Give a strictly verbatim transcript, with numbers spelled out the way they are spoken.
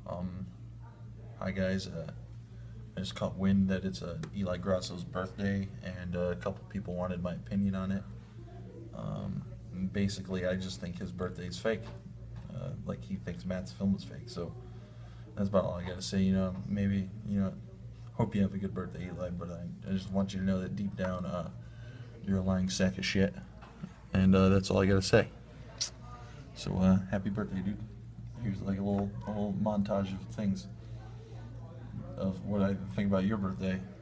Um, hi guys, uh, I just caught wind that it's uh, Eli Grasso's birthday, and uh, a couple people wanted my opinion on it. Um, basically, I just think his birthday is fake, uh, like he thinks Matt's film is fake. So that's about all I gotta say. You know, maybe you know, hope you have a good birthday, Eli. But I, I just want you to know that deep down, uh, you're a lying sack of shit, and uh, that's all I gotta say. So uh, happy birthday, dude. Here's like a little, a little montage of things of what I think about your birthday.